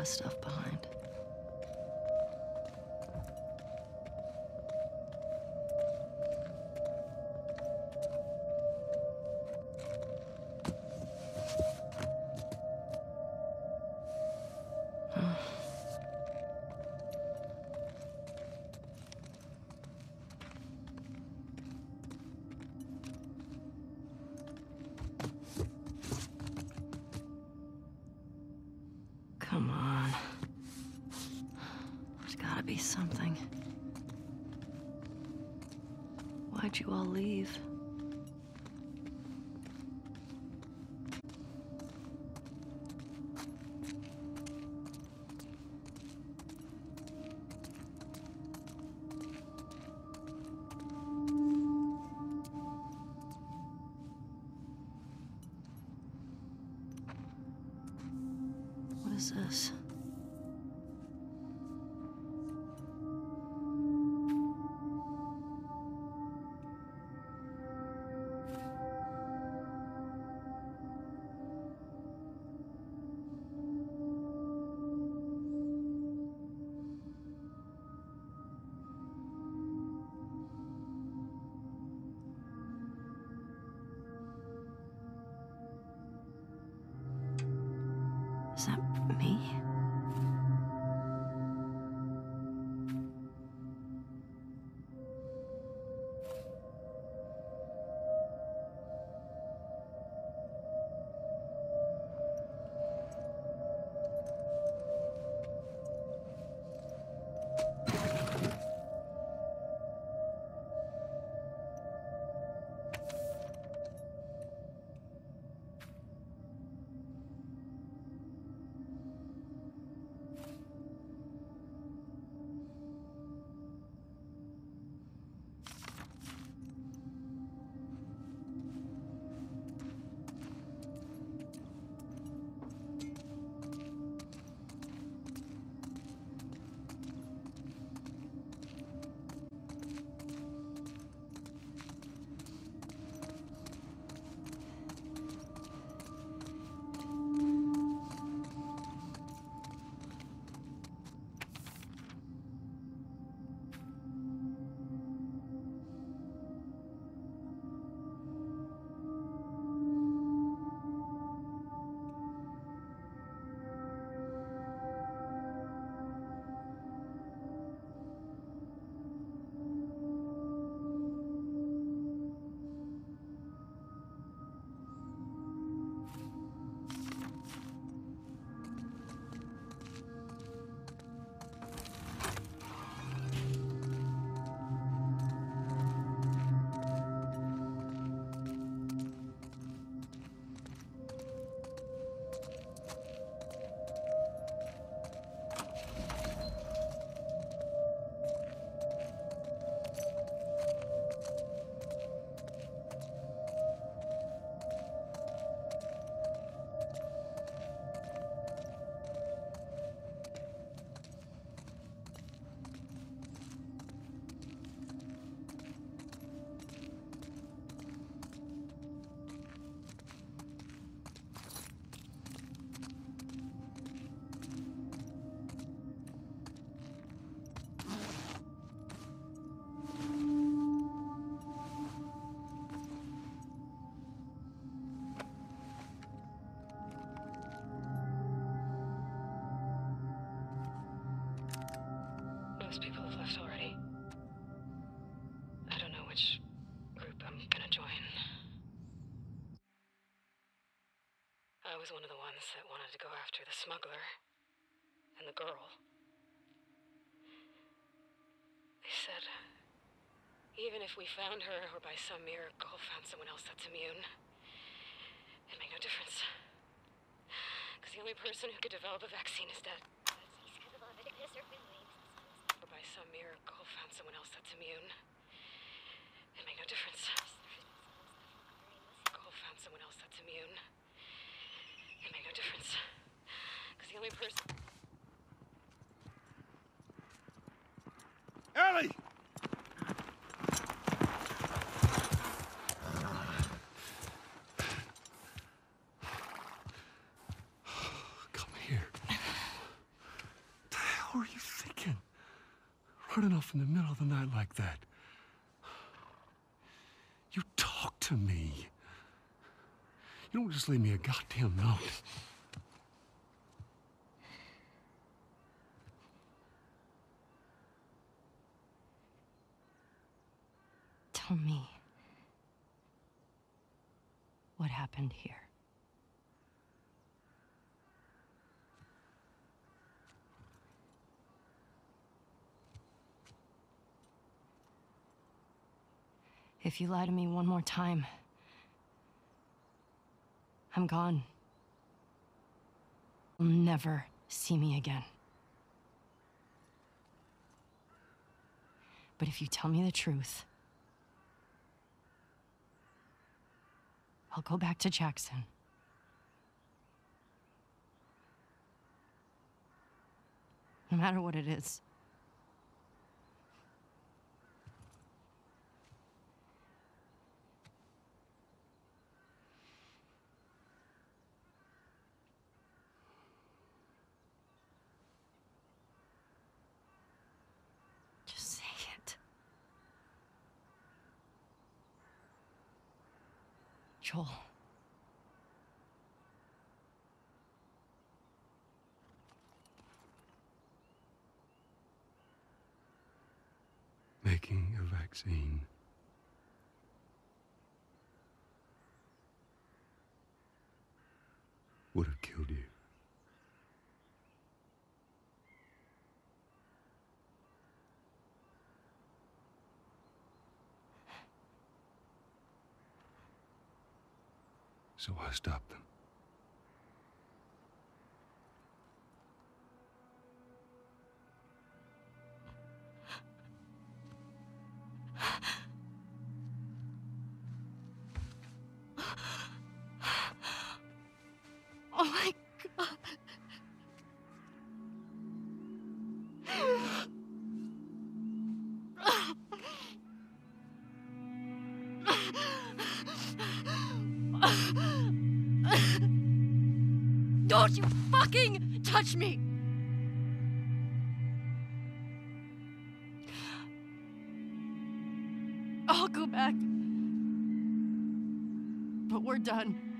of stuff behind. Come on. There's gotta be something. Why'd you all leave? What is this? Is that me? Most people have left already. I don't know which group I'm gonna join. I was one of the ones that wanted to go after the smuggler and the girl. They said, even if we found her or by some miracle found someone else that's immune, it'd make no difference. Because the only person who could develop a vaccine is dead. Or by some miracle found someone else that's immune, it'd make no difference. Found someone else that's immune, it'd make no difference. Because the only person... Ellie! Come here. were you thinking? Running off in the middle of the night like that. You talk to me. You don't just leave me a goddamn note. Tell me what happened here. If you lie to me one more time, I'm gone. You'll never see me again. But if you tell me the truth, I'll go back to Jackson. No matter what it is. Just say it. Joel. Making a vaccine. Would have killed you. So I stopped them. Oh my God. Don't you fucking touch me! I'll go back. But we're done.